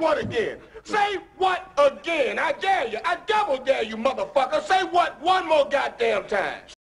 what again? Say what again? I dare you. I double dare you, motherfucker. Say what one more goddamn time.